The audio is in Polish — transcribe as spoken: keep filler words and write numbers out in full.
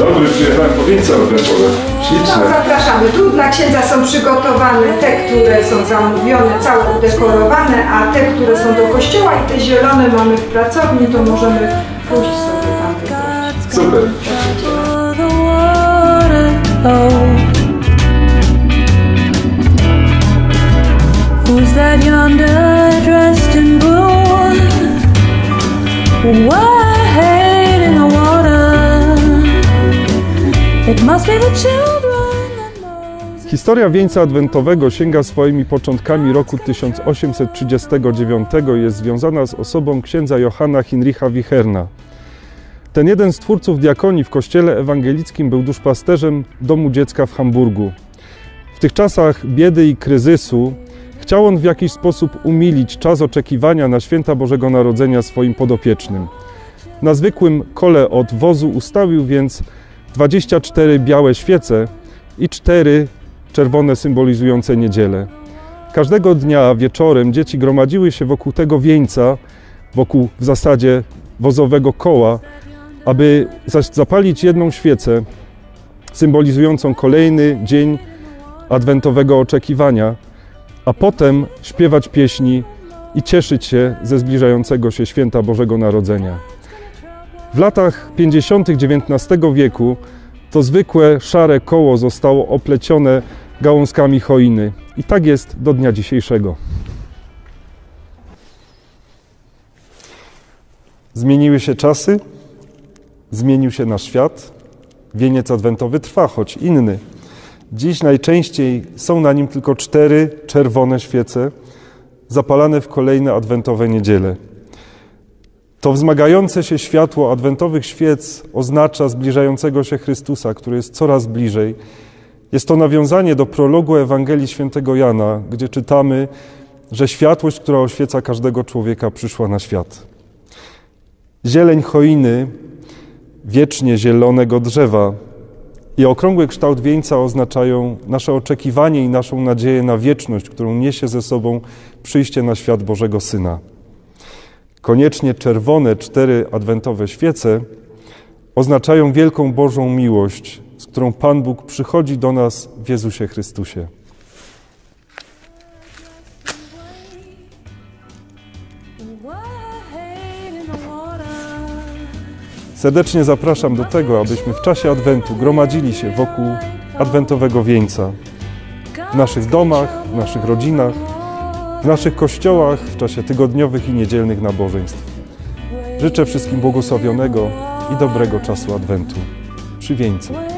dobry, przyjechałem po wieńce adwentowe. Śliczne. No, zapraszamy. Tu dla księdza są przygotowane te, które są zamówione, całe udekorowane, a te, które są do kościoła i te zielone mamy w pracowni, to możemy pójść sobie tam wybrać. Super. Who's that yonder dressed in blue? Wade in the water. It must be the children. Historia wieńca adwentowego sięga swoimi początkami roku tysiąc osiemset trzydziestego dziewiątego i jest związana z osobą księdza Johanna Heinricha Wicherna. Ten jeden z twórców diakonii w kościele ewangelickim był duszpasterzem Domu Dziecka w Hamburgu. W tych czasach biedy i kryzysu chciał on w jakiś sposób umilić czas oczekiwania na święta Bożego Narodzenia swoim podopiecznym. Na zwykłym kole od wozu ustawił więc dwadzieścia cztery białe świece i cztery czerwone symbolizujące niedzielę. Każdego dnia wieczorem dzieci gromadziły się wokół tego wieńca, wokół w zasadzie wozowego koła, aby zapalić jedną świecę symbolizującą kolejny dzień adwentowego oczekiwania, a potem śpiewać pieśni i cieszyć się ze zbliżającego się święta Bożego Narodzenia. W latach pięćdziesiątych dziewiętnastego wieku to zwykłe szare koło zostało oplecione gałązkami choiny i tak jest do dnia dzisiejszego. Zmieniły się czasy, zmienił się nasz świat, wieniec adwentowy trwa, choć inny. Dziś najczęściej są na nim tylko cztery czerwone świece zapalane w kolejne adwentowe niedziele. To wzmagające się światło adwentowych świec oznacza zbliżającego się Chrystusa, który jest coraz bliżej. Jest to nawiązanie do prologu Ewangelii Świętego Jana, gdzie czytamy, że światłość, która oświeca każdego człowieka, przyszła na świat. Zieleń choiny, wiecznie zielonego drzewa i okrągły kształt wieńca oznaczają nasze oczekiwanie i naszą nadzieję na wieczność, którą niesie ze sobą przyjście na świat Bożego Syna. Koniecznie czerwone cztery adwentowe świece oznaczają wielką Bożą miłość, z którą Pan Bóg przychodzi do nas w Jezusie Chrystusie. Serdecznie zapraszam do tego, abyśmy w czasie Adwentu gromadzili się wokół adwentowego wieńca. W naszych domach, w naszych rodzinach, w naszych kościołach, w czasie tygodniowych i niedzielnych nabożeństw. Życzę wszystkim błogosławionego i dobrego czasu Adwentu przy wieńcu.